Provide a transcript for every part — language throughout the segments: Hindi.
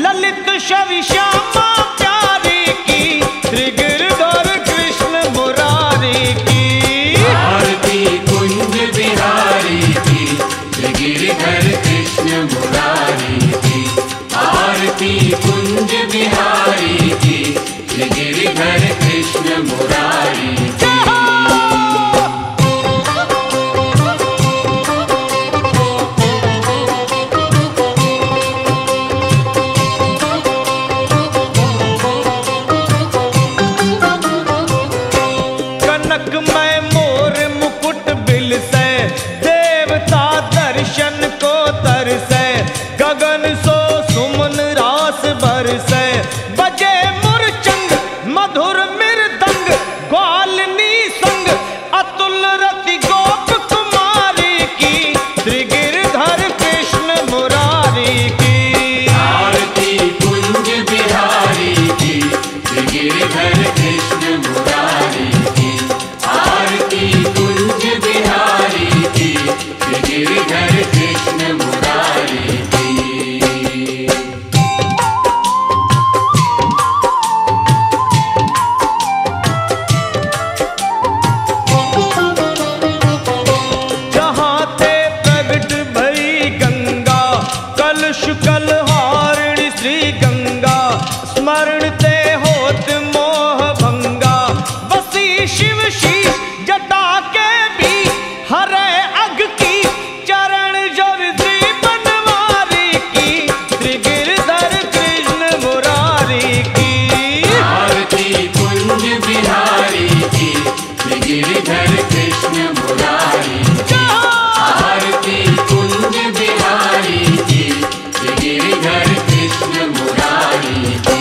ललित शवि श्यामा प्यारी की, श्री गिरधर कृष्ण मुरारी की। आरती कुंज बिहारी की, श्री गिरधर कृष्ण मुरारी की। आरती कुंज बिहारी की, श्री गिरधर कृष्ण मुरारी की। कनकमय मोर मुकुट बिल से, देवता दर्शन को तरसे। गगन सो सुमन रास बरसे, बजे मुरचंग मधुर मृदंग। ग्वालिनी संग अतुल रति गोप कुमारी की, श्री गिरधर कृष्ण मुरारी की। आरती कुंज बिहारी की, श्री गिरधर कृष्ण मुरारी की। आरती कुंज बिहारी की, श्री गिरधर कृष्ण मुरारी की। जहाँ ते प्रगट भई गंगा, कलश कलहारिणी श्री गंगा। स्मरण ते होत मोह भंगा, बसी शिव शीश जटा के भी। हरे अग की चरण जब श्री बनवारी की, श्री गिरधर कृष्ण मुरारी की। आरती कुंज बिहारी की, श्री गिरधर कृष्ण मुरारी की। आरती कुंज बिहारी की, श्री गिरधर कृष्ण मुरारी की।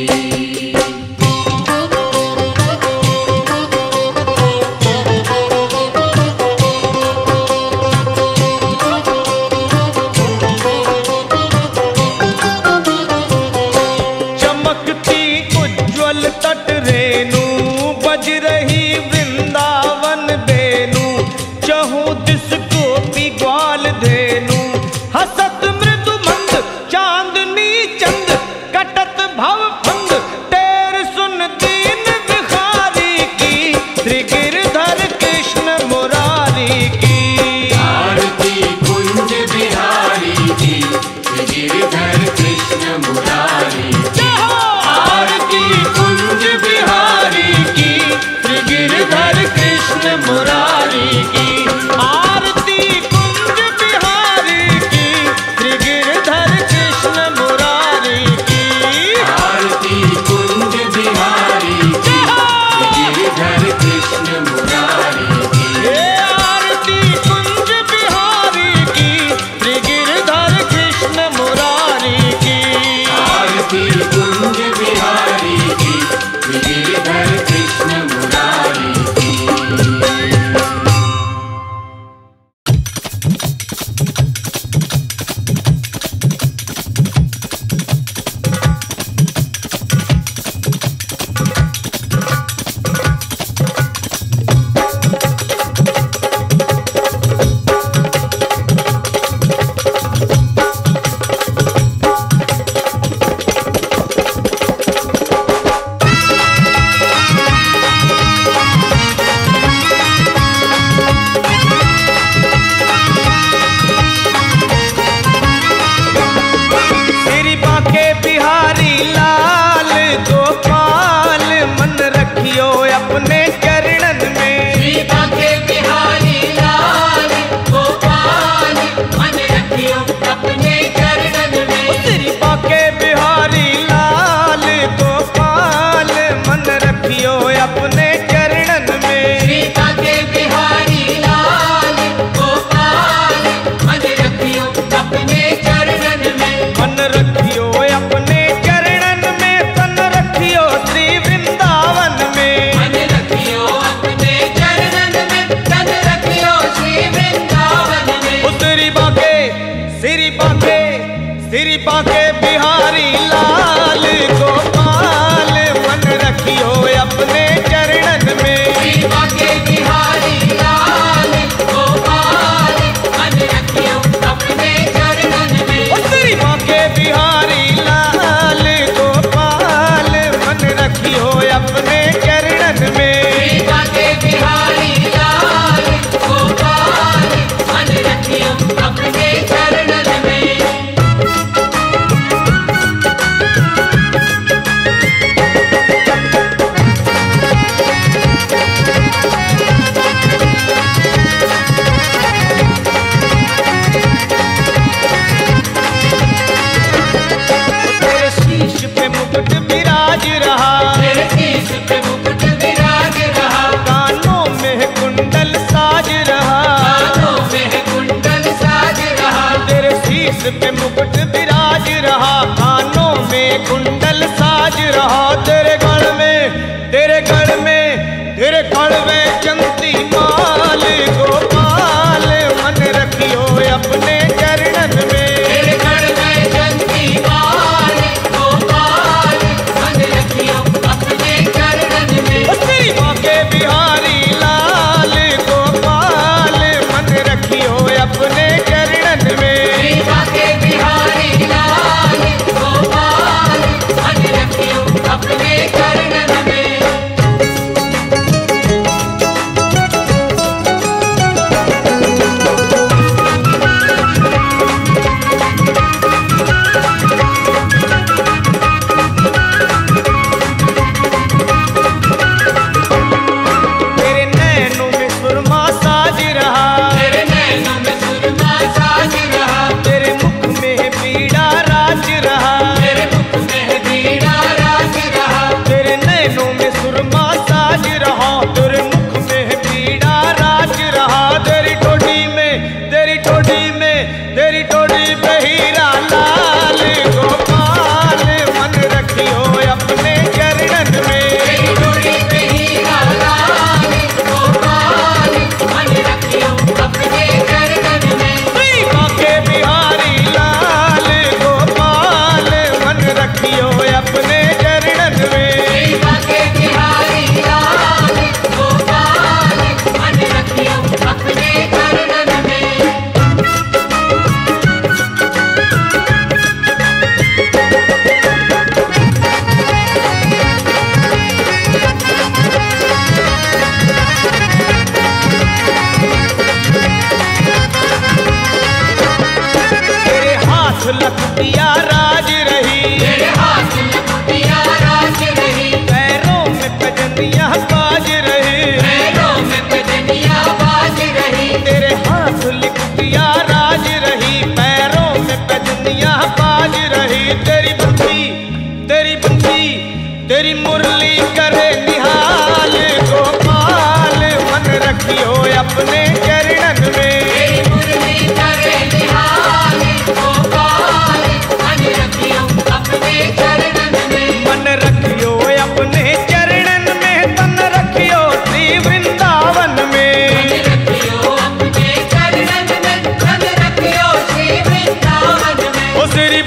चमकती उज्ज्वल तट रेणु, बज रही वृंदावन बेनु। चहु दिस गोपी ग्वाल धेनु, हसत मृदु मंद चांदनी चंद। कटत भव भंग टेर सुन दीन भिखारी की, श्री गिरधर कृष्ण मुरारी की। आरती कुंज बिहारी की, श्री गिरधर कृष्ण मुरारी की। आरती कुंज बिहारी की, श्री गिरधर कृष्ण मुरारी की। आरती कुंज बिहारी की, श्री गिरधर कृष्ण मुरारी की। आरती कुंज बिहारी की, श्री गिरधर कृष्ण मुरारी की। हे आरती कुंज बिहारी की, श्री गिरधर कृष्ण मुरारी की। आरती कुंज बिहारी की, श्री गिरधर कृष्ण मुरारी की। तेरी मुरली करे निहाल गोपाल, मन रखियो अपने चरणन में। तेरी मुरली करे निहाल गोपाल, मन रखियो अपने चरणन में। मन रखियो अपने चरणन में, तन रखियो श्री वृंदावन में। मन रखियो अपने चरणन में, तन रखियो श्री वृंदावन में। ओ श्री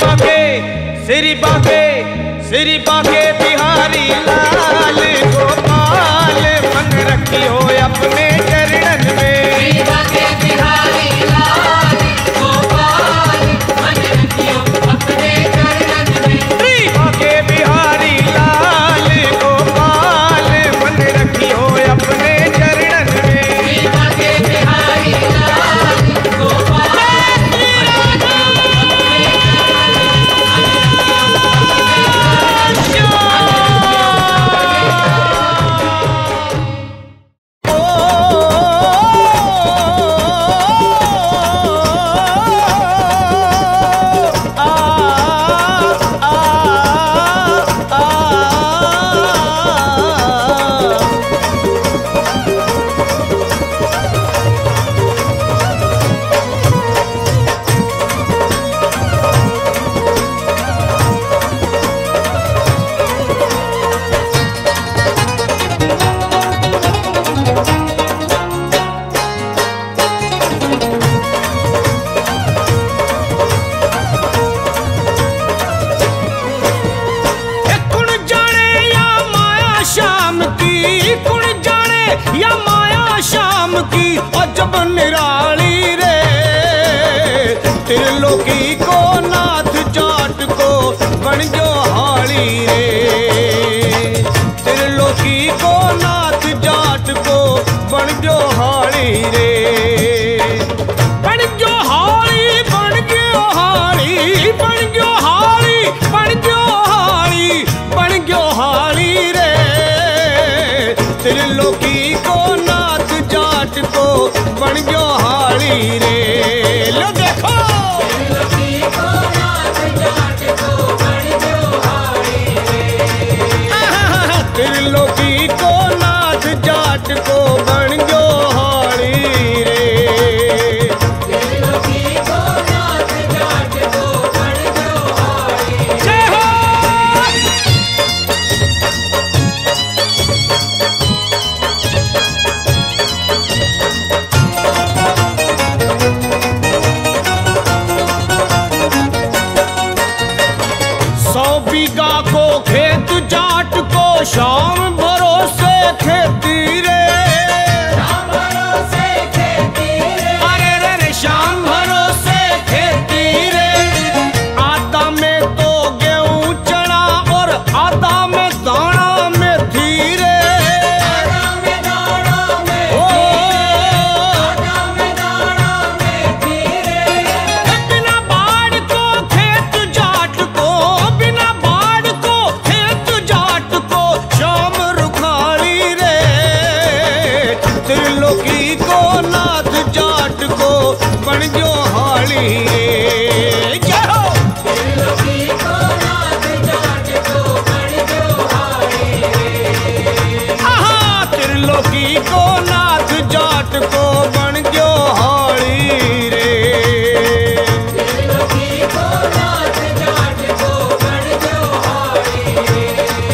बाके बिहारी लाल गोपाल, मन रखियो अपने चरणन में। श्री बाके बिहारी लाल गोपाल, मन रखियो अपने चरणन में। श्री बाके बिहारी लाल गोपाल, मन रखियो अपने चरणन में। श्री बाके बिहारी लाल गोपाल, मन रखियो अपने या माया शाम की अजब निराली रे। त्रिलोकी को नाथ जाट को बन जो हाली रे। त्रिलोकी को नाथ जाट को बन जो हाली रे। बन जो हाली, बन जो हाली, बन जो हाली, बन जो हाली, बन जो हाली रे। त्रिलोकी को नाथ जाट को बन जो हाली रे। लो देखो त्रिलोकी को नाथ जाट को बन जो हाली रे। त्रिलोकी को नाथ जाट को बन जो हाली रे। त्रिलोकी को नाथ जाट को बन जो हाली रे। जय हो। बीघा को खेत जाट को शाम भरोसे खेती रे। शाम भरोसे खेती रे। अरे रे रे शाम भरोसे खेती रे। आधा में तो गेहूं चना और आधा में दाना मेथी रे। आधा में दाना मेथी रे। आधा में दाना मेथी रे। बिना बाढ़ को खेत जाट को, बिना बाढ़ को खेत जाट को शाम रुखाली रे। त्रिलोकी को नाथ जाट को बन जो हाली रे। जय हो। त्रिलोकी को नाथ जाट को बन जो हाली रे। आहा, त्रिलोकी को नाथ जाट को बन जो हाली रे। त्रिलोकी को नाथ जाट को बन जो हाली रे।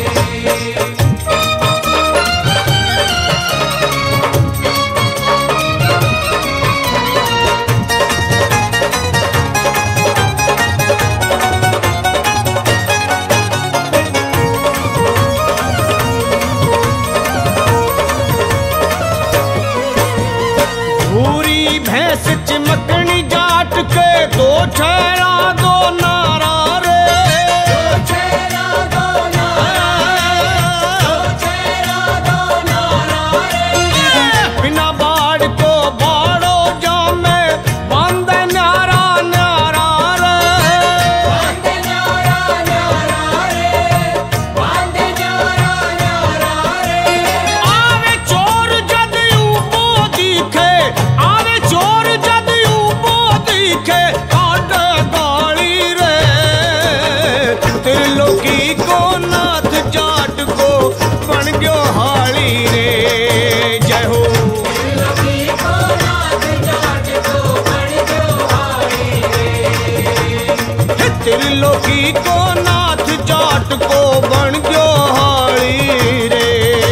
भूरी भैंस चिमकनी जाट के दो छैरा दो नारा रे। दो चेहरा दो नारा रे। दो चेहरा दो नारा रे। बिना बाढ़ को बाड़ो जामे बांधे न्यारा न्यारा रे। बांध न्यारा न्यारा रे। बांध न्यारा न्यारा रे। आवे चोर जद ऊपो दिखे, आवे चोर जद ऊपो दिखे, काटे गाली रे। त्रिलोकी को नाथ जाट जाट को बन गयो हाली रे।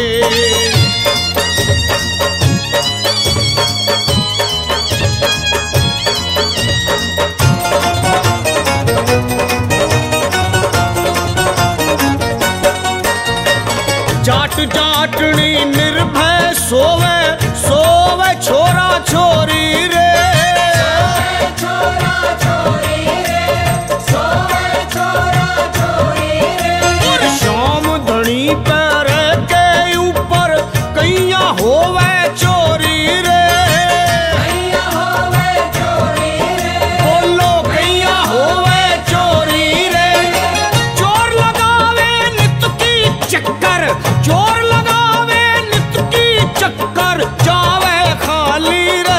जाट जाटनी निर्भय सोवे सोवे छोरा छोरी रे। छोरा छोरी रे सोवे छोरा छोरी रे। और शाम धनी पैर के ऊपर कैया होवे चोरी रे। कैया होवे चोरी रे। बोलो कैया होवे चोरी रे। चोर लगावे नित की चक्कर, चोर लगावे नित की चक्कर, जावे खाली रे।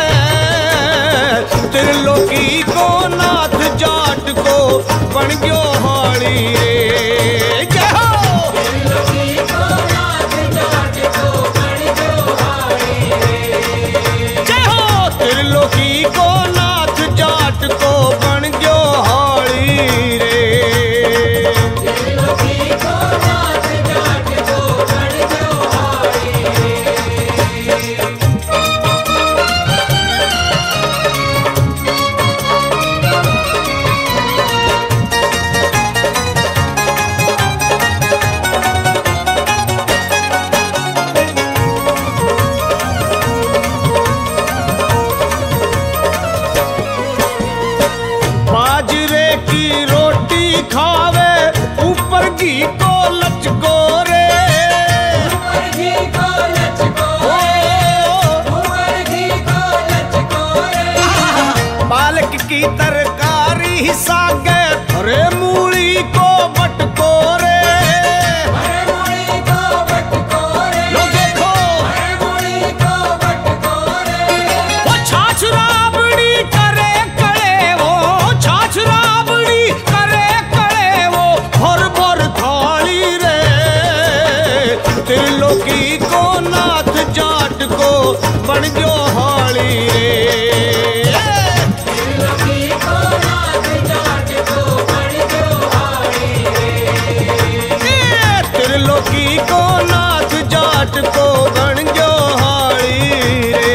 त्रिलोकी को नाथ जाट को बन गयो हाली रे। जय हो त्रिलोकी को नाथ जाट को बन गयो हाली रे। जय हो त्रिलोकी को नाथ जाट को बन गयो हाली रे। त्रिलोकी को नाथ जाट को बन गयो हाली रे। बाजरे की रोटी खावे ऊपर घी को लचको रे। ऊपर घी को लचको ओ, ऊपर घी को लचको रे। पालक की तरकारी सागे अरे मूली को बटको रे। हरे मूली को बटको रे। लो देखो हरे मूली को बटको रे। वो छाछ राबड़ी करे कड़े, वो छाछ राबड़ी करे कड़े, वो भर भर थाली रे। त्रिलोकी को नाथ जाट को बन गयो हाली रे। त्रिलोकी को नाथ जाट को बन गयो हाली रे। त्रिलोकी को नाथ जाट को बन गयो हाली रे।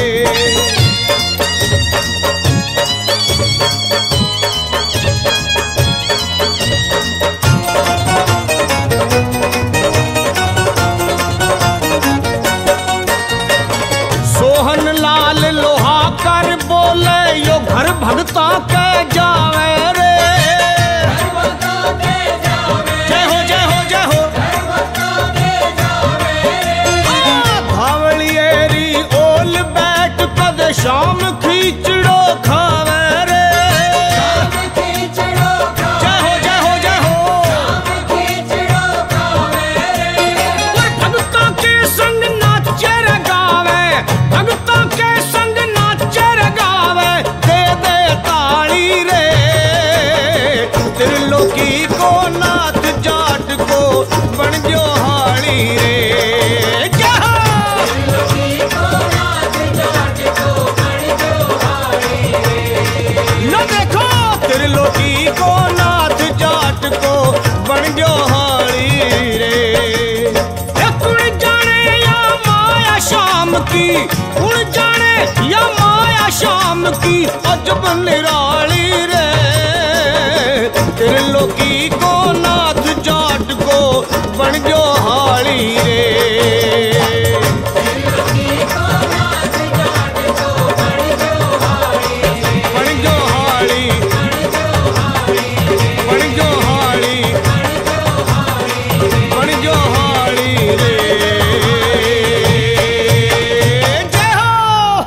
सोहन लाल लोहा कर बोले यो घर भगता के जावे रे। भगता के जावे। जय हो जय हो जय हो। भगता के जावे। भावलियेरी ओल बैठ कद शाम खींचड़ो खावे रे। शाम खींचड़ो खावे। जय हो जय हो जय हो। शाम खींचड़ो खावे रे। और भगता के संग नाचे रे गावे, भगता के संग नाचे रे गावे, दे दे ताली रे। त्रिलोकी को नाथ जाट को बन गयो हाली रे। जय हो त्रिलोकी को नाथ जाट को बन गयो हाली रे। न देखो त्रिलोकी को नाथ जाट को बन गयो हाली रे। कुण जाने या माया शाम की, कुण जाने या माया शाम की अजब निराली रे। त्रिलोकी को नाथ जाट को बन गयो हाली रे। त्रिलोकी को नाथ जाट को बन गयो हाली रे। बन गयो हाली, बन गयो हाली, बन गयो हाली रे। जय हो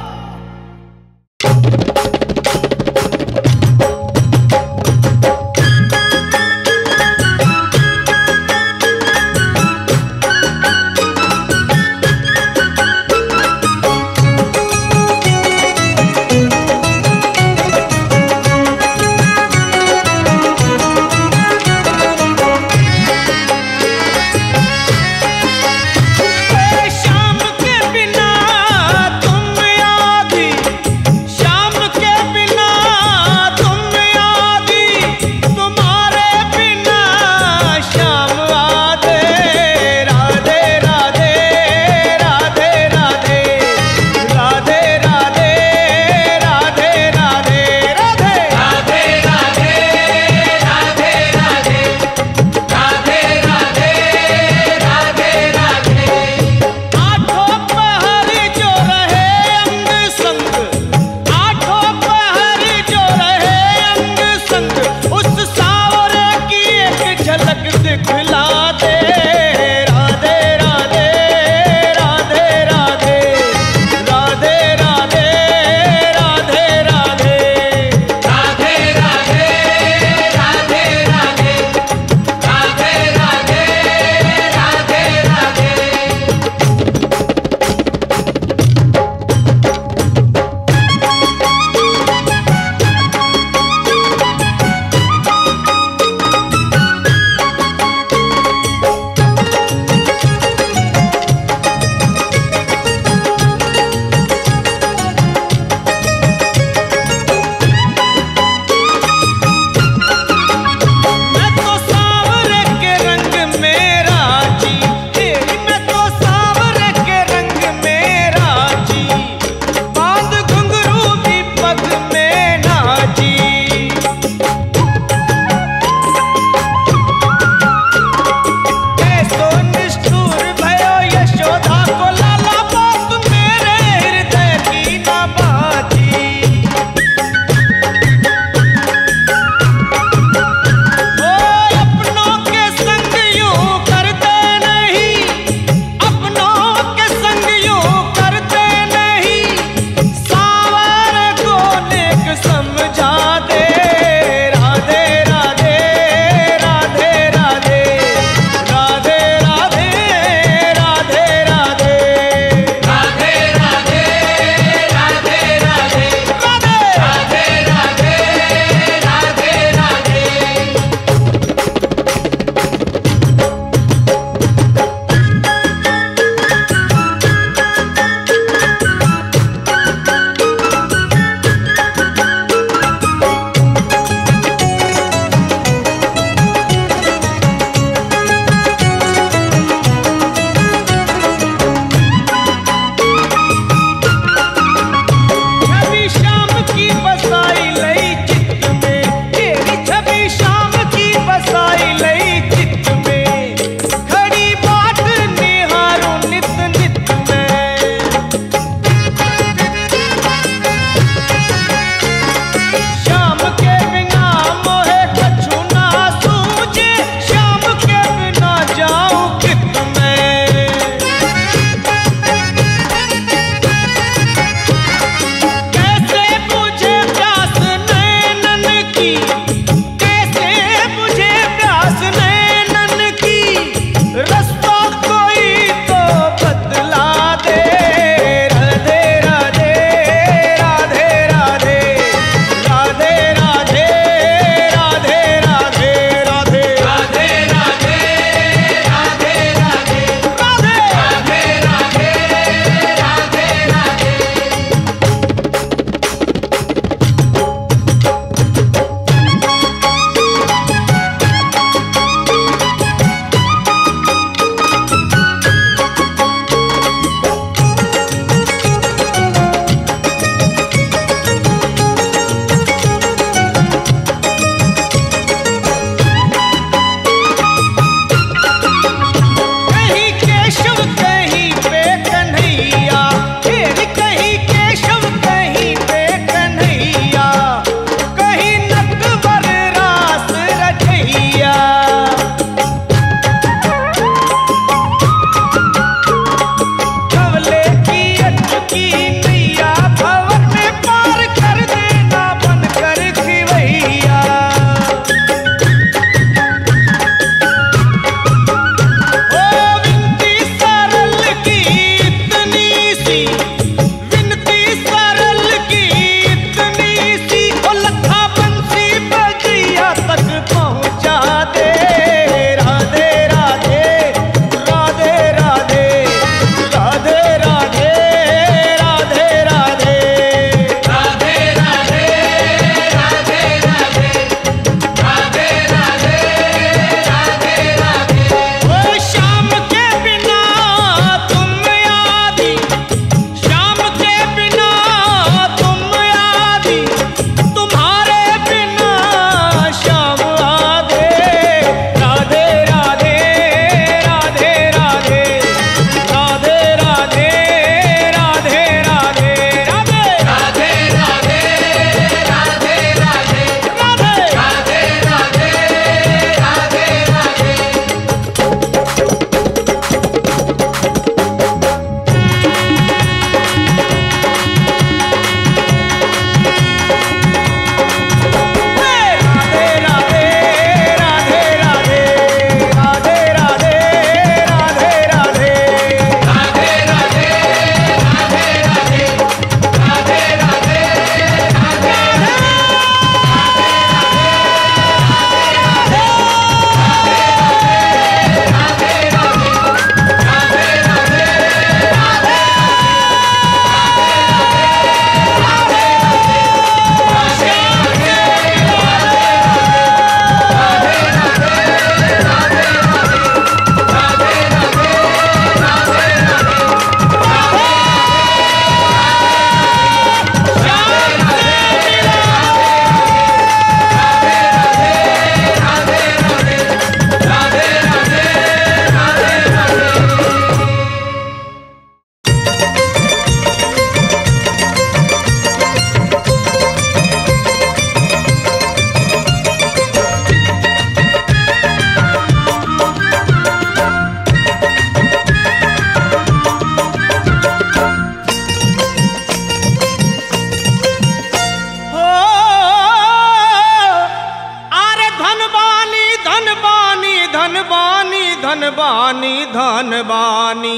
धनबानी धनबानी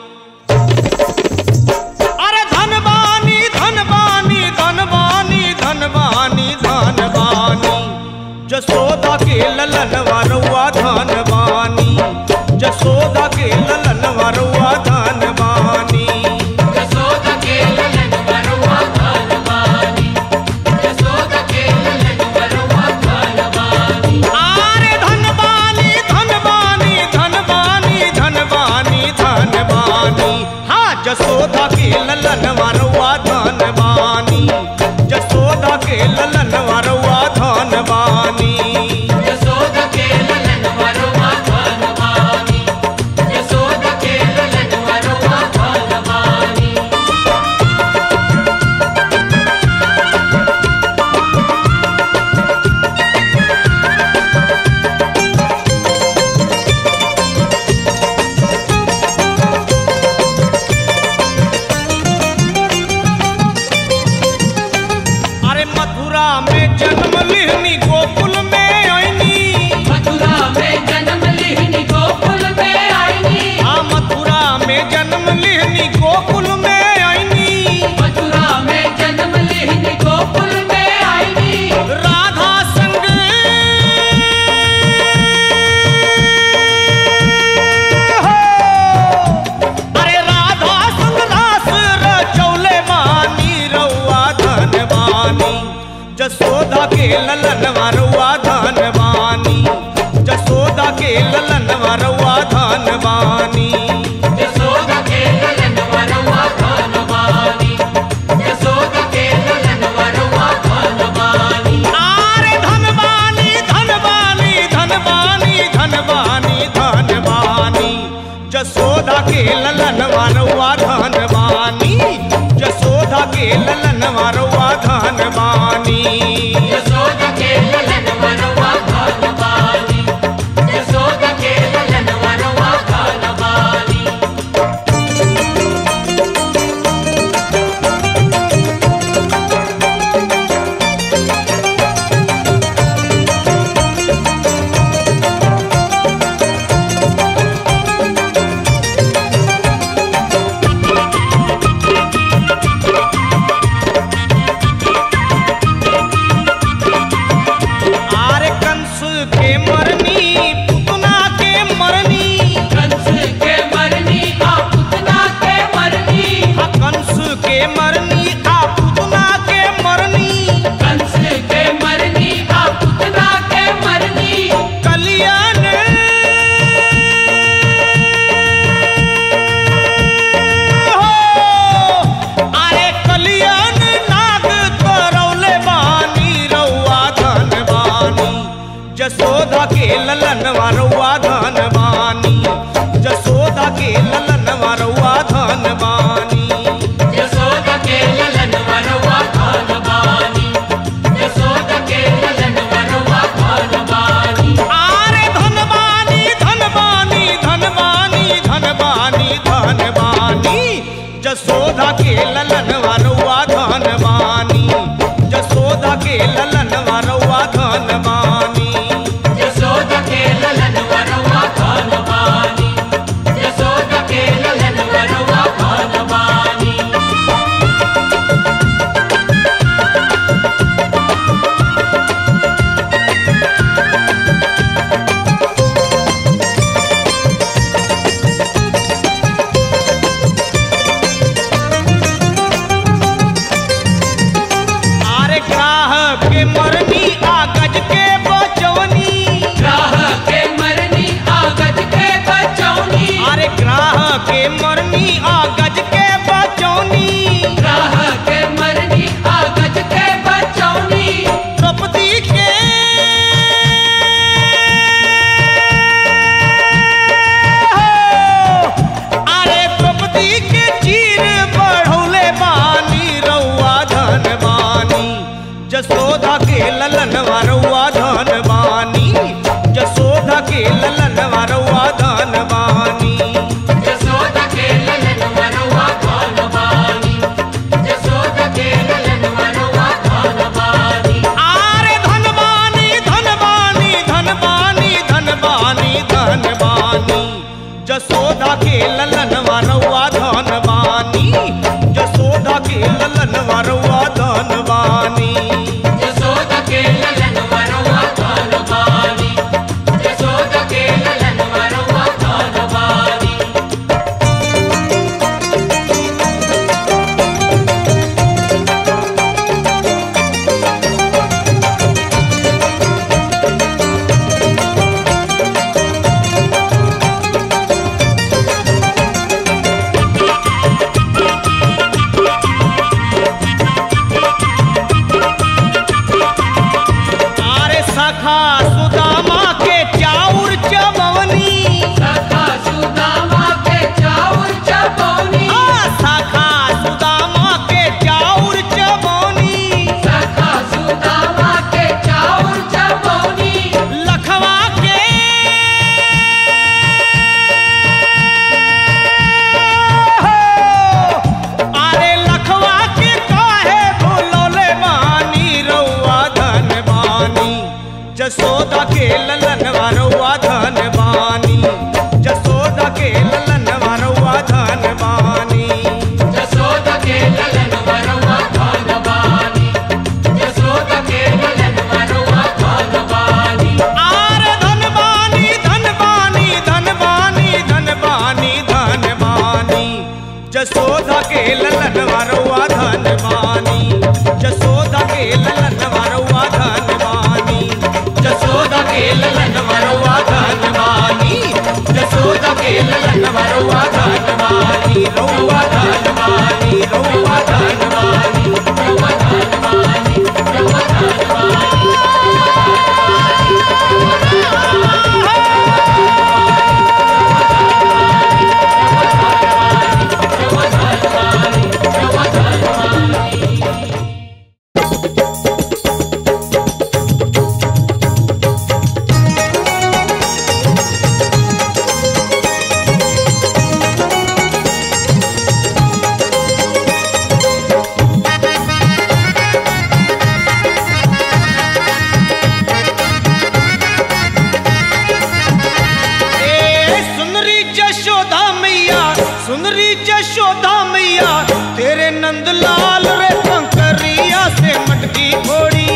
अरे धनबानी धनबानी धनबानी धनबानी धनबानी जसोदा के ललन वरुआ धनबानी जसोदा के ललन वरुआ धनबानी जसोदा के ललन वरुआ धनबानी जसोदा के ललन वरुआ धनबानी आरे धनबानी धनबानी धनबानी धनबानी धनबानी हाँ जसोदा के ललन वरुआ धनबानी जसोदा के ललन वरुआ धनबानी जसोदा के ललन वरुआ धनबानी जसोदा के ललन वरुआ धनबानी अरे मथुरा में जन्म लिहनी गोकुल में आईनी मथुरा में जन्म लिहनी गोकुल में आईनी हाँ मथुरा में जन्म लिहनी गोकुल में आईनी मथुरा में जन्म लिहनी गोकुल में आईनी राधा संग अरे राधा संग रास रचौले मानी रउआ धनबानी जसोदा के ललन वरुआ धनबानी जसोदा के ललन वरुआ धनबानी जसोदा के ललन वरुआ धनबानी जसोदा के ललन वरुआ धनबानी आरे धनबानी धनबानी धनबानी धनबानी धनबानी जसोदा के ललन वरुआ धनबानी जसोदा के ललन वरुआ धनबानी जसोदा के ललन वरुआ धनबानी जसोदा के ललन वरुआ धनबानी आरे कंस के मरनी पुतना के मरनी कंस के मरनी आ पुतना के मरनी हाँ कंस के मरनी आ पुतना के मरनी कंस के मरनी आ पुतना के मरनी कलियान अरे कलियान नाग करौले बानी रउआ धनबानी जसोदा के ललन वरुआ धनबानी जसोदा के ललन वरुआ धनबानी जसोदा के ललन वरुआ धनबानी जसोदा के ललन वरुआ धनबानी आरे धनबानी धनबानी धनबानी धनबानी धनबानी जसोदा के ललन वरुआ धनबानी जसोदा के ललन वरुआ धनबानी जसोदा के ललन वरुआ धनबानी जसोदा के ललन वरुआ धनबानी आरे ग्राह के मरनी आ गज के बचवनी राह के मरनी आ गज के बचौनी अरे ग्राह के मरनी आ गज के बचवनी राह के मरनी आ गज के बचौनी द्रौपदी के अरे द्रौपदी के चीर बढ़ौले बानी रउआ धनबानी जसोदा के ललन वरुआ धनबानी जसोदा के ललन वरुआ धनबानी जसोदा के ललन वरुआ धनबानी जसोदा के ललन वरुआ धनबानी आरे धनबानी धनबानी धनबानी धनबानी धनबानी जसोदा के ललन वारुआ धनवानी, जसोदा के ललन वारुआ धनवानी, जसोदा के ललन वरुआ धनवानी, जसोदा के ललन वरुआ धनवानी। आरे सखा सुदामा के चाउर चबवनी, सखा सुदामा के चाउर चबौनी, सखा सुदामा के चाउर चबवनी, सखा सुदामा के चाउर चबौनी। लखवा के आरे लखवा के काहे भूलोले बानी रउआ धनवानी, जसोदा के ललन वारुआ धनवानी, जसोदा के ललन वारुआ धनवानी, जसोदा के ललन वरुआ धनवानी, जसोदा के ललन वरुआ धनवानी। आर धनवानी धनवानी धनवानी धनवानी धनवानी, जसोदा के ललन वारुआ धनवानी, जसोदा के ललन वारुआ धनवानी, जसोदा के ललन वारुआ धनवानी, जसोदा के ललन वारुआ धनवानी, रउआ धनवानी, रउआ धनवानी, रउआ धनवानी, रउआ धनवानी। सुनरी जशोदा मैया, सुनरी जशोदा मैया, तेरे नंदलाल रे कंकरिया से मटकी फोड़ी,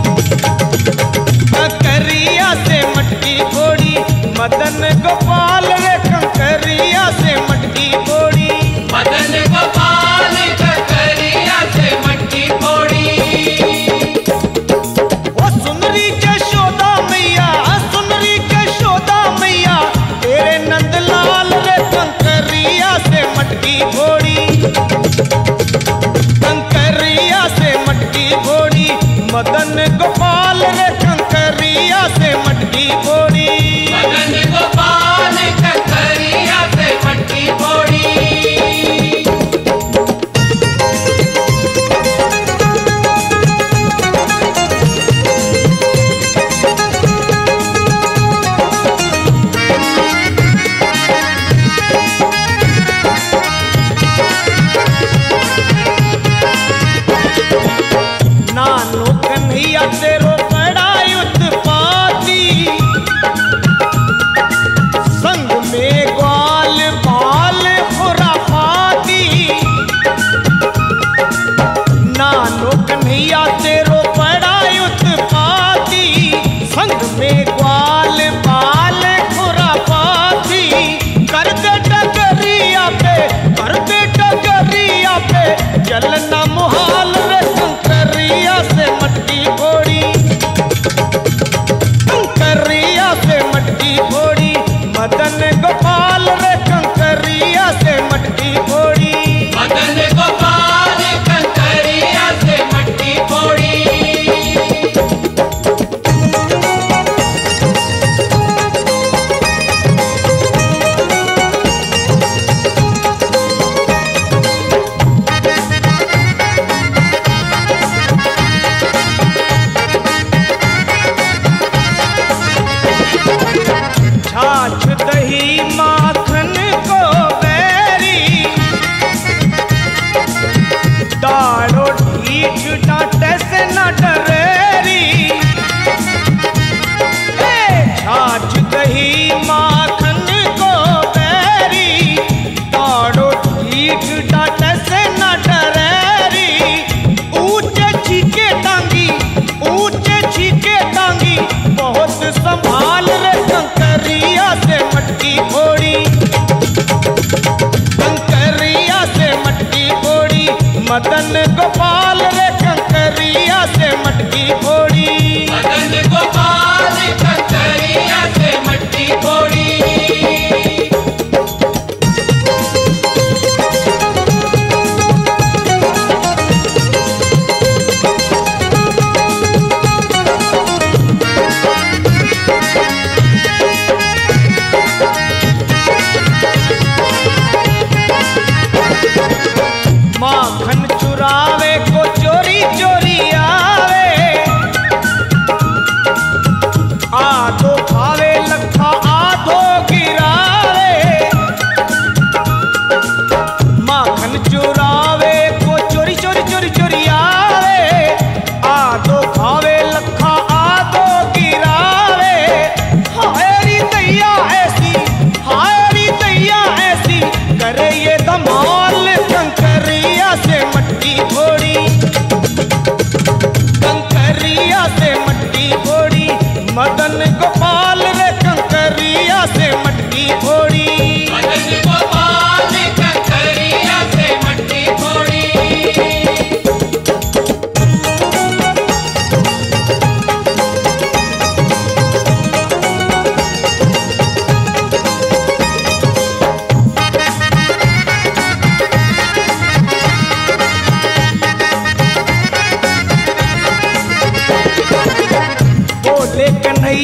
कंकरिया से मटकी फोड़ी, मदन गोपाल रे कंकरिया से मटकी फोड़ी, मदन गोपाल कंकरिया से मटकी फोड़ी। ओ सुनरी जशोदा मैया, सुनरी जशोदा मैया, तेरे नंदलाल रे कंकरिया से मटकी फोड़ी, कंकरिया से मटकी फोड़ी, मदन गोपाल रे कंकरिया से मटकी फोड़ी। मदन गोपाल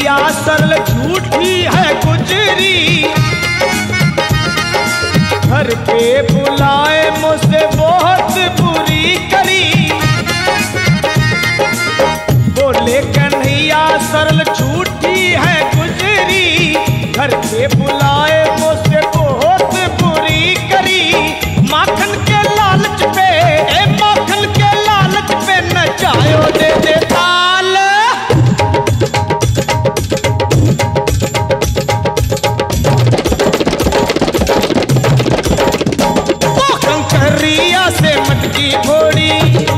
कन्हैया सरल झूठी है गुजरी, घर पे बुलाए मुझसे बहुत बुरी करी। बोले कन्हैया सरल झूठी है गुजरी, घर पे बुलाए मुझसे बहुत बुरी करी। माखन के लालच पे, माखन के लालच पे नचायो दे दे ताल। कंकरिया से मटकी फोड़ी,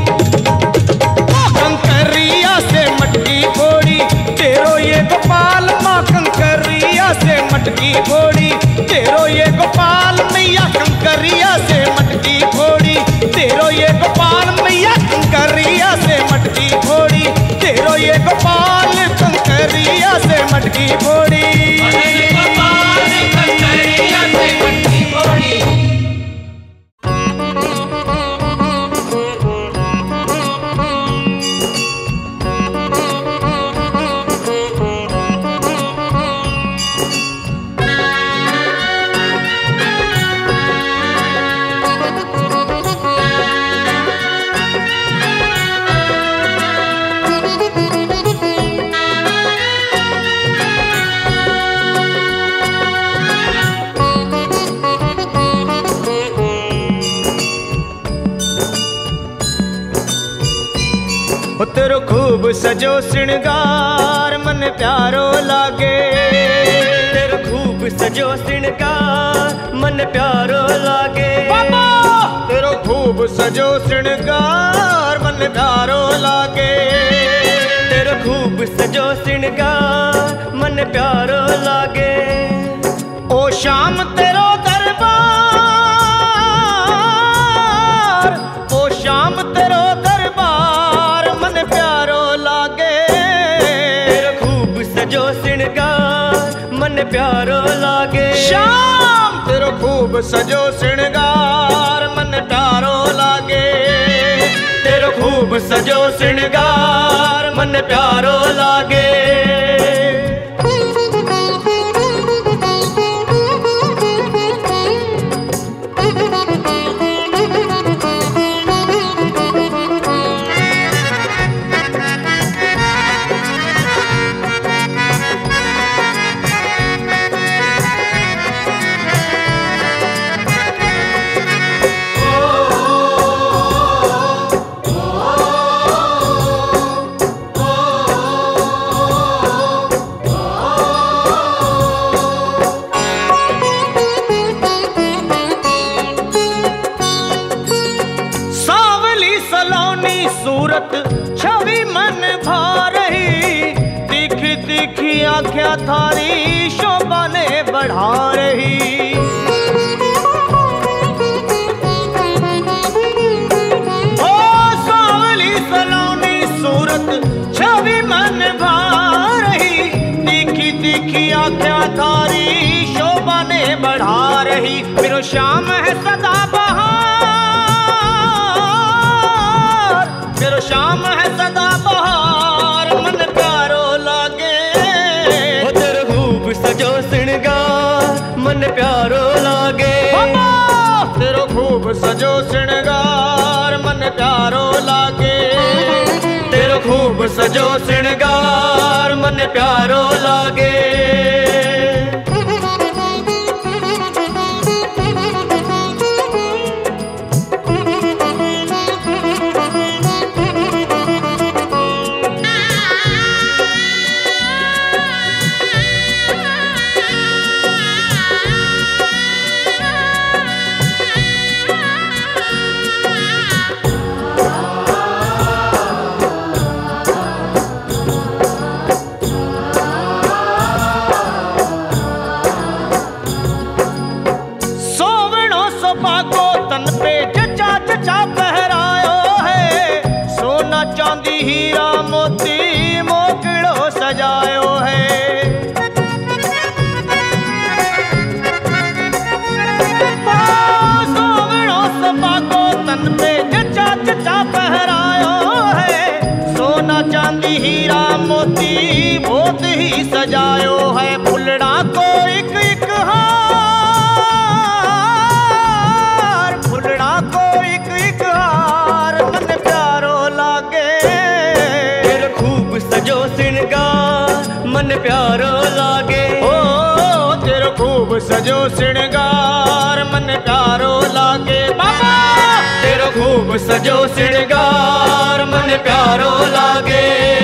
कंकरिया से मटकी फोड़ी, तेरो ये गोपाल माँ कंकरिया से मटकी फोड़ी, तेरो ये गोपाल मैया कंकरिया से मटकी फोड़ी, तेरो ये गोपाल मैया कंकरिया से मटकी फोड़ी, तेरो ये गोपाल कंकरिया से मटकी फोड़ी। तेरो खूब सजो श्रृंगार मन प्यारो लागे, तेरो खूब सजो श्रृंगार मन प्यारो लागे। बाबा तेरो खूब सजो श्रृंगार मन प्यारो लागे, तेरो खूब सजो श्रृंगार मन प्यारो लागे। ओ शाम तेरो दरबार, ओ शाम तेरो दरबार मन प्यारो लागे। तेरो खूब सजो श्रृंगार मन प्यारो लागे। शाम तेरो खूब सजो श्रृंगार मन प्यारो लागे, तेरो खूब सजो श्रृंगार मन प्यारो लागे। सूरत छवि मन भा रही, तीखी तीखी आँखें थारी शोभा ने बढ़ा रही। ओ सांवली सलोनी सूरत छवि मन भा रही, तीखी तीखी आँखें थारी शोभा ने बढ़ा रही। फिर शाम है सदा बहार, फिर शाम है सदा बहार मन प्यारो लागे। ओ तेरो खूब सजो श्रृंगार मन प्यारो लागे। तेरो खूब सजो श्रृंगार मन प्यारो लागे, तेरो खूब सजो श्रृंगार मन प्यारो लागे। प्यारो लागे। ओ तेरो खूब सजो श्रृंगार मन प्यारो लागे। बाबा तेरो खूब सजो श्रृंगार मन प्यारो लागे।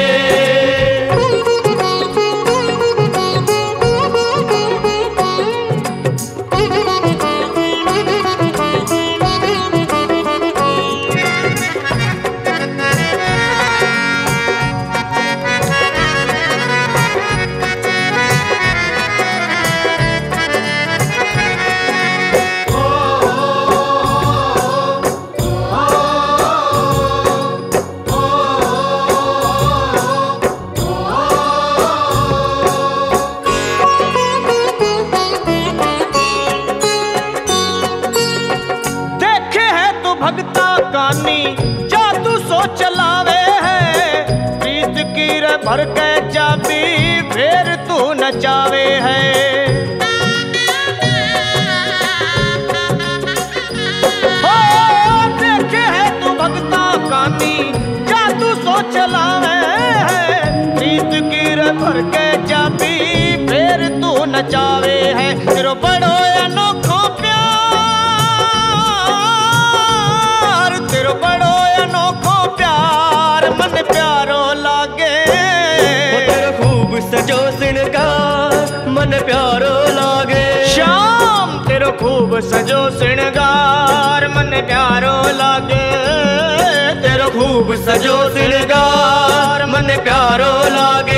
भर के चाबी फिर तू नचावे है। हो देखे है तू भगता कानी जादू सो चलावे है। प्रीत की भर के चाबी फिर तू नचावे है। तेरो बड़ो अनोखो प्यार तेरो बड़ो अनोखो प्यार मन प्यारो लागे। सजो श्रृंगार मन प्यारो लागे। श्याम तेरो खूब सजो श्रृंगार मन प्यारो लागे। तेरो खूब सजो श्रृंगार मन प्यारो लागे।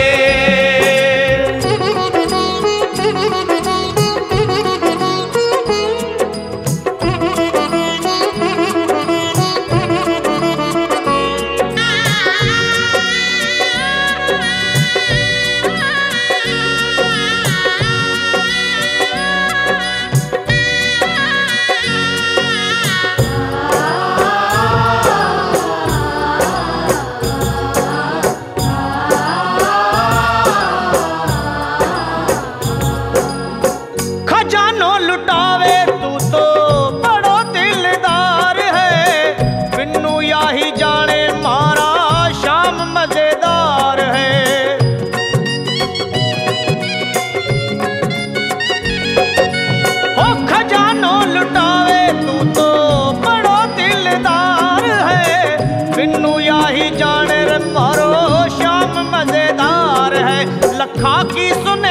लखा की सुने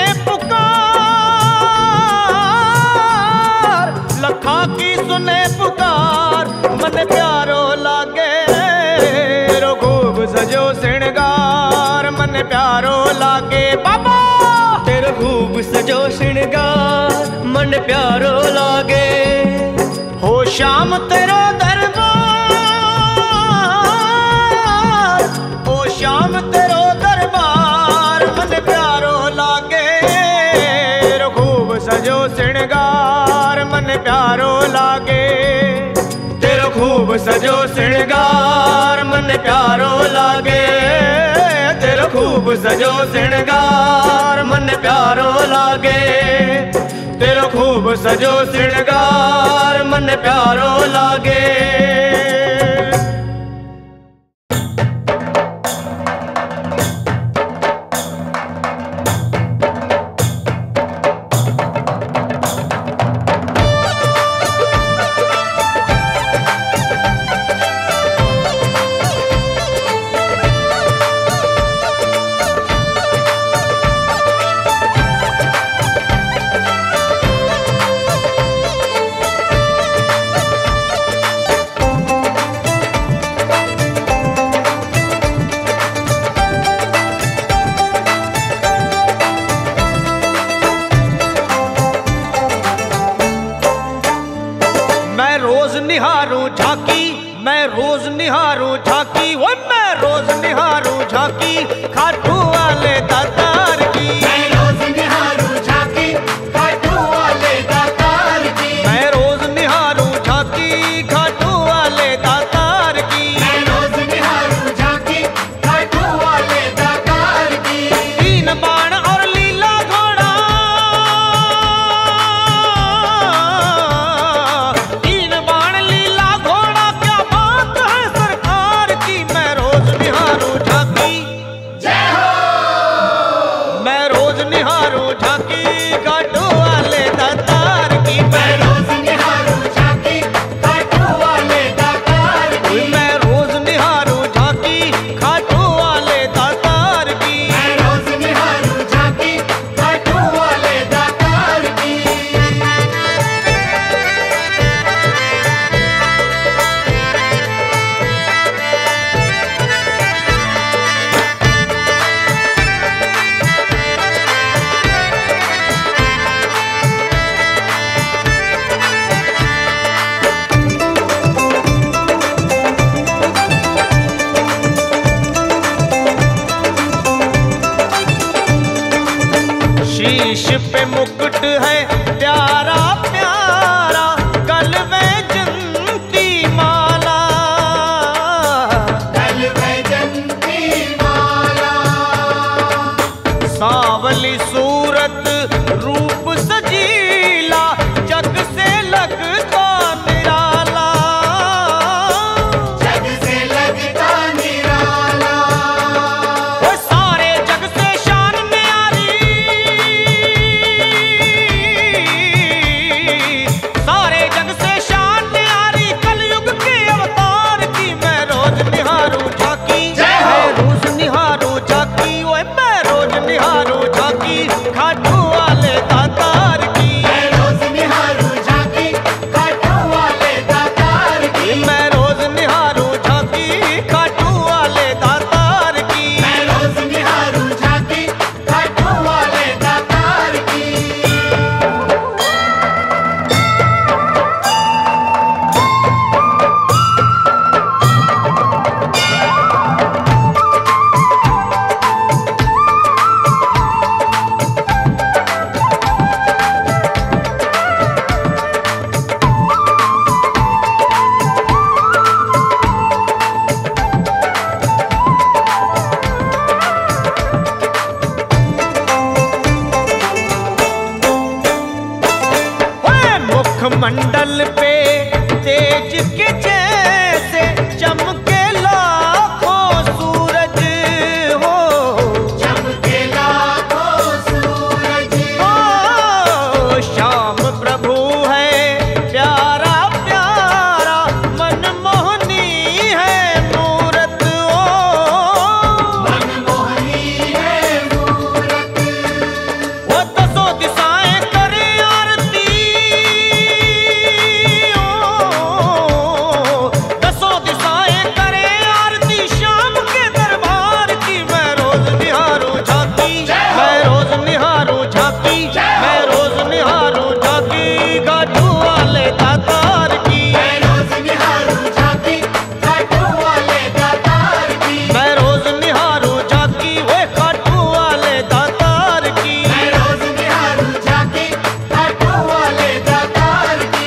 पुकार लखा की सुने पुकार मन प्यारो लागे। तेरो खूब सजो श्रृंगार मन प्यारो लागे। बाबा तेरो खूब सजो श्रृंगार मन प्यारो लागे। हो श्याम तेरो दरबार हो श्याम तेरो दरबार मन प्यारो लागे। तेरो खूब सजो श्रृंगार मन प्यारो लागे। तेरो खूब सजो श्रृंगार मन प्यारो लागे। तेरो खूब सजो श्रृंगार मन प्यारो लागे। तेरो खूब सजो श्रृंगार मन प्यारो लागे। निहारूं झांकी वो मैं रोज निहारूं झांकी खाटू वाले दातार की। मैं रोज निहारूं झांकी खाटू वाले दातार की। मैं रोज निहारूं झांकी खाटू वाले दातार की। मैं रोज निहारूं झांकी खाटू वाले दातार की। तीन बाण और लीला घोड़ा तीन बाण लीला घोड़ा क्या बात है सरकार की। मैं रोज निहारूं झांकी। जय हो शीश पे मुकुट है प्यारा प्यारा, गल वैजंती माला, गल वैजंती माला। सांवली सूरत रूप सजीला, जग से लगता निराला, जग से लगता निराला। वो सारे जग से शान न्यारी, सारे जग से शान न्यारी, कलयुग के अवतार की मैं रोज निहारू झांकी, जय हो। मैं रोज निहारू झांकी, ओए मैं रोज निहारू झांकी, खाटू वाले दातार की, मैं रोज निहारू झांकी खाटू वाले दातार की। मैं रोज निहारू झांकी, खाटू वाले दातार की। मैं रोज निहारू झांकी खाटू वाले दातार की। मुखमंडल पे तेज के जैसे चमके लाखों सूरज हो, चमके लाखों सूरज। ओ श्याम प्रभु है प्यारा प्यारा, मनमोहनी है मूरत, ओ मनमोहनी है मूरत। वो दसों दिशाएं करे आरती, दसों दिशाएं करे आरती, शाम के दरबार की मैं रोज निहारू झांकी, मैं रोज निहारू झांकी, मैं रोज निहारू झांकी, घाटू वाले दातार की, मैं रोज निहारू झांकी खाटू वाले दातार की। मैं रोज निहारू झांकी, वे घाटू वाले दातार की। मैं रोज निहारू झांकी खाटू वाले दातार की।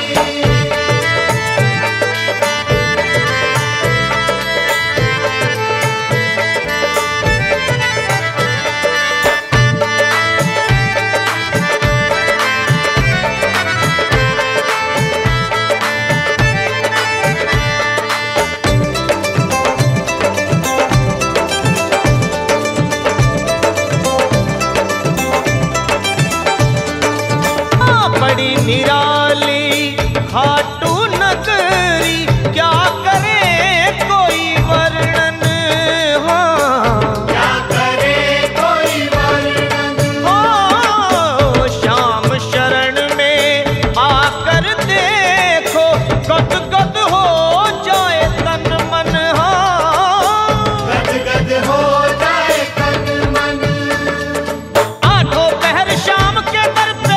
बड़ी निराली खाटू नगरी, क्या करे कोई वर्णन, हाँ क्या करे कोई वर्णन। हो श्याम शरण में आकर देखो, गद गद हो जाए तन मन, हाँ गदगद हो जाए तन मन। आठों पहर शाम के दर पे,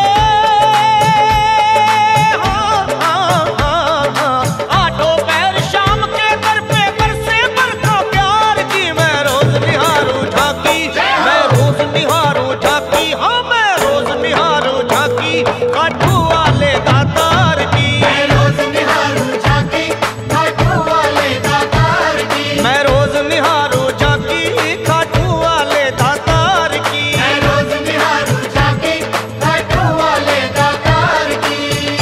आठों पहर शाम के दर पे बरसे बरखा प्यार की, मैं रोज निहारू झांकी, मैं रोज निहारू झांकी, हाँ मैं रोज निहारू झांकी, काठू वाले दातार की, मैं रोज निहारू झांकी खाटू वाले दातार की। मैं रोज निहारू झांकी, काठू वाले दातार की। मैं रोज निहारू झांकी खाटू वाले दातार की।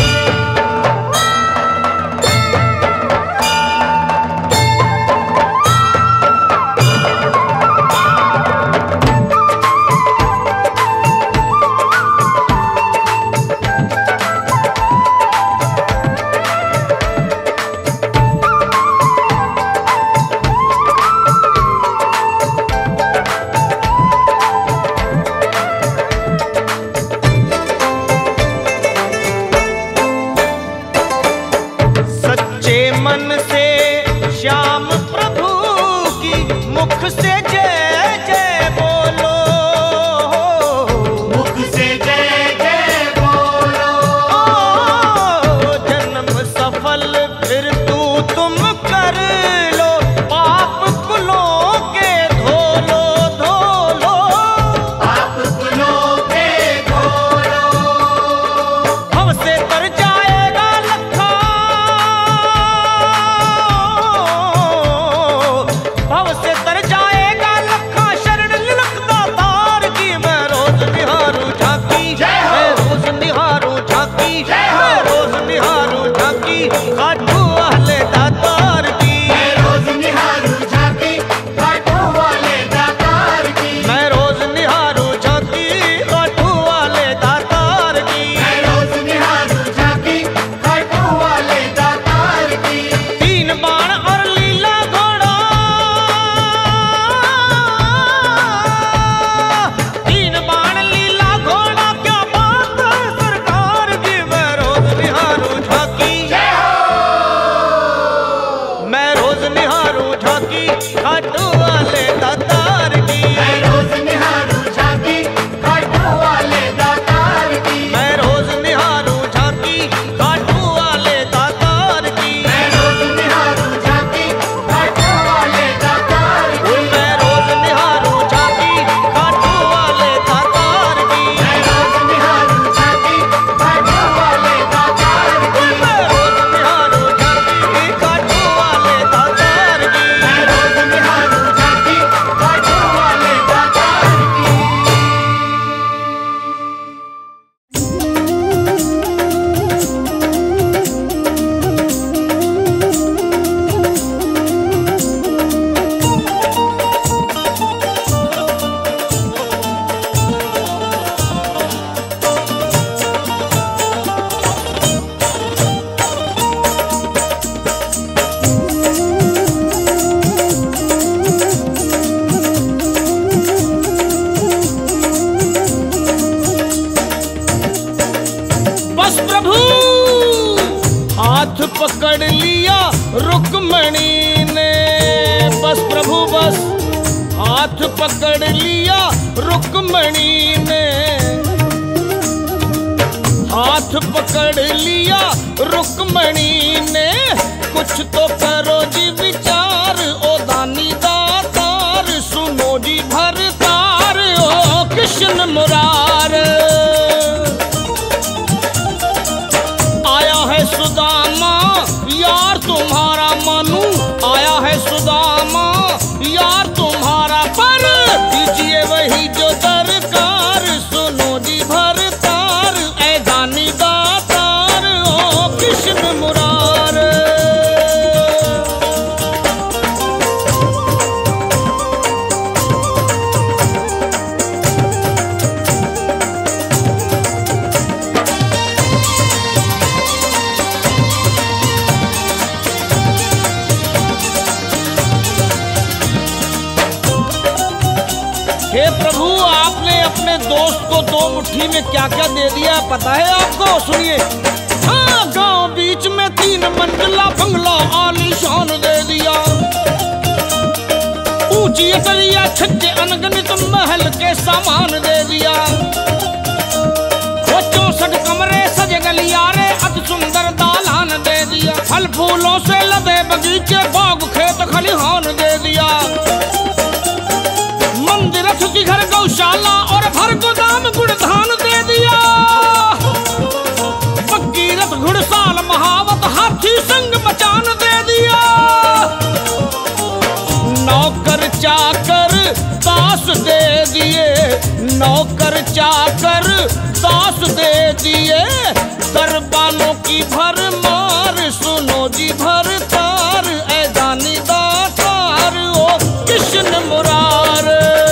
सच्चे मन से श्याम प्रभु की मुख से जय जय बोलो, मुख से जय जय बोलो। ओ जन्म सफल फिर तू तुम कर लो, पाप कुलों के धो लो, धो लो, पाप कुलों के धो मैं रोज निहारू झांकी खाटू वाले दातार की। मैं रोज निहारू झांकी खाटू वाले दातार की। मैं रोज निहारू झांकी खाटू वाले दातार की। मैं रोज निहारू झांकी खाटू वाले दातार की। तीन बाण और लीला घोड़ा, तीन बाण लीला घोड़ा, क्या बात है सरकार की। मैं रोज निहारू झांकी, मैं रोज निहारू झांकी खाटू वाले दातार की। मैं रोज निहारू झांकी खाटू वाले दातार की। मैं रोज निहारू झांकी खाटू वाले दातार की। मैं रोज निहारू झांकी खाटू वाले दातार की। मैं रोज निहारू झांकी खाटू वाले दातार की। मैं रोज निहारू झांकी खाटू वाले दातार की। मैं रोज निहारू झांकी खाटू वाले दातार की। मैं रोज निहारू झांकी खाटू वाले दातार की। बस प्रभु हाथ पकड़ लिया रुक्मणी ने। बस प्रभु बस हाथ पकड़ लिया रुक्मणी ने। हाथ पकड़ लिया रुक्मणी ने। कुछ तो करो जी विचार ओ दानी दातार। सुनो जी भरतार ओ कृष्ण मुरार। आया है सुदामा यार तुम्हारा मनु। आया है सुदामा यार तुम्हारा पर। दीजिए वही जो दरकार। सुनो जी भरतार ऐ दानी दातार ओ कृष्ण मुरार। हे प्रभु आपने अपने दोस्त को दो मुट्ठी में क्या क्या दे दिया है पता है आपको? सुनिए। हाँ, गांव बीच में 3 मंजिला बंगला आलीशान दे दिया। ऊंची अटलिया छज्जे अनगनित महल के सामान दे दिया। वो 64 कमरे सजे गलियारे अति सुंदर दालान दे दिया। फल फूलों से लदे बगीचे बाग खेत खलिहान दे दिया। मंदिर अतिथि घर गौशाला और भर गोदाम गुड़ धान दे दिया। पक्की रथ घुड़साल महावत हाथी संग मचान दे दिया। नौकर चाकर दास दे दिए। नौकर चाकर दास दे दिए। दरबानों की भरमार। सुनो जी भरतार ऐ दानी दातार ओ कृष्ण मुरार।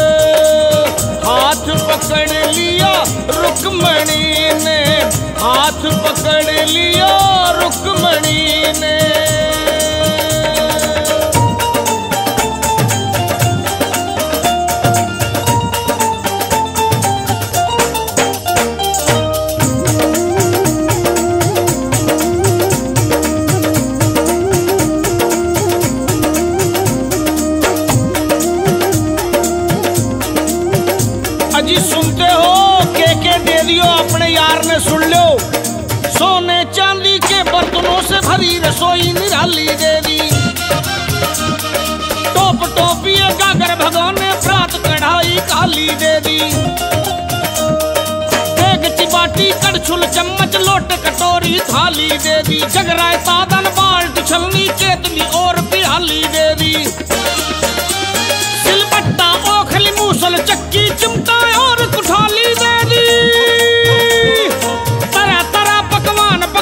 हाथ पकड़ लिया रुक्मणी ने। हाथ पकड़ लिया रुक्मणी ने। अजी सुनते हो के दे दियो अपने यार ने सुन लो। सोने चांदी के बर्तनों से भरी रसोई निराली दे दी। टोप टोपिए गागर भगोने प्रात कढ़ाई काली दे दी। देग चिबाटी कड़छुल चम्मच लोटे कटोरी थाली दे दी। जगराय तादन बाल्ट छलनी केतली और प्याली दे दी। सिलबट्टा ओखली मूसल चक्की चिमटा और कुठाली दे दी। तरह तरह पकवान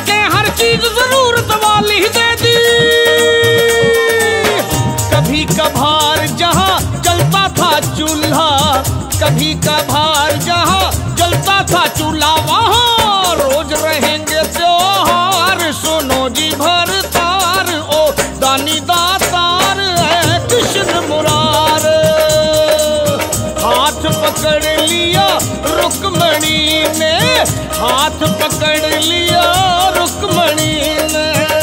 रुक्मणी ने हाथ पकड़ लिया रुक्मणी ने।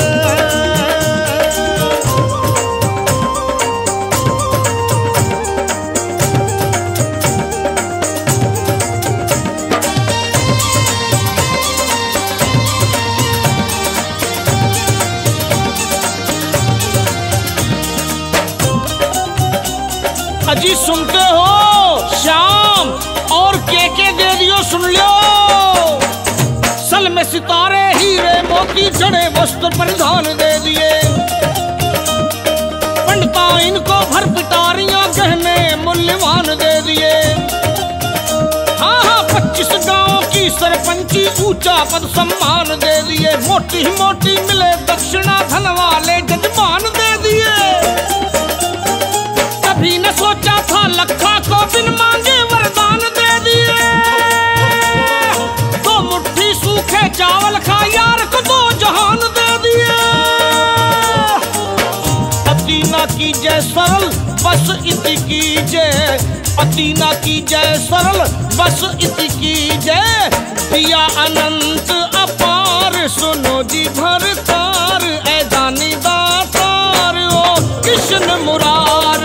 अजी सुनते हो श्याम और के दे दियो सुन लो। सल में सितारे हीरे मोती जड़े वस्त्र परिधान दे दिए। पंडिता इनको भर पिटारियां गहने मूल्यवान दे दिए। हाँ हाँ 25 गांवों की सरपंची ऊंचा पद सम्मान दे दिए। मोटी मोटी मिले दक्षिणा धन वाले जजमान दे दिए। कभी न सोचा था लखा को बिन मांगे वरदान दे दिए। दो मुट्ठी सूखे चावल खा यार को 2 जहान दे दिए। अति ना कीजिए सरल बस इति कीजिए। अति ना कीजिए सरल बस इति कीजिए। दिया अनंत अपार सुनो जी भरतार। ऐ दानी दातार ओ कृष्ण मुरार।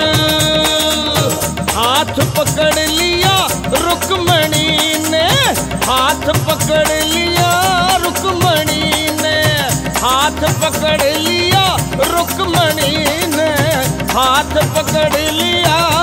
हाथ पकड़ लिया रुक्मणी ने हाथ पकड़ लिया रुक्मणी ने हाथ पकड़ लिया रुक्मणी ने हाथ पकड़ लिया